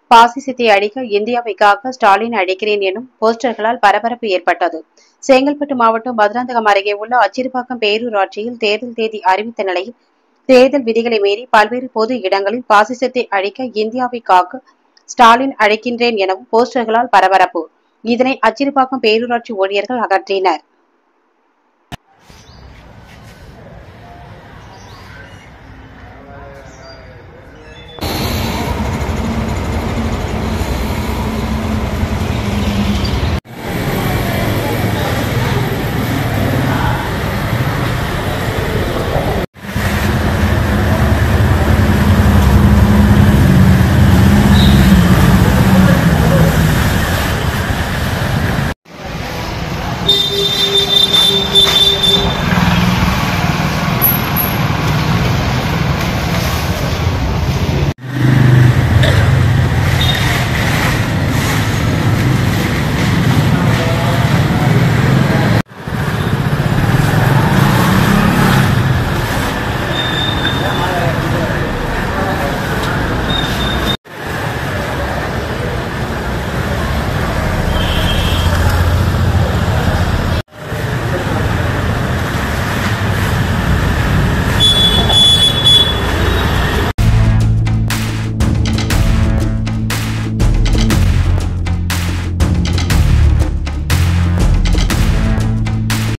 பாசிசத்தை அழிக்க இந்தியாவை காக்க ஸ்டாலின் அழைக்கிறேன் எனும் போஸ்டர்களால் பரபரப்பு ஏற்பட்டது. செங்கல்பட்டு மாவட்டம் மதுராந்தகம் அருகே உள்ள அச்சிறுபாக்கம் பேரூராட்சியில் தேர்தல் தேதி அறிவித்த நிலையில் தேர்தல் விதிகளை மீறி பல்வேறு பொது இடங்களில் பாசிசத்தை அழிக்க இந்தியாவை காக்க ஸ்டாலின் அழைக்கின்றேன் எனவும் போஸ்டர்களால் பரபரப்பு. இதனை அச்சிறுபாக்கம் பேரூராட்சி ஊழியர்கள் அகற்றினர்.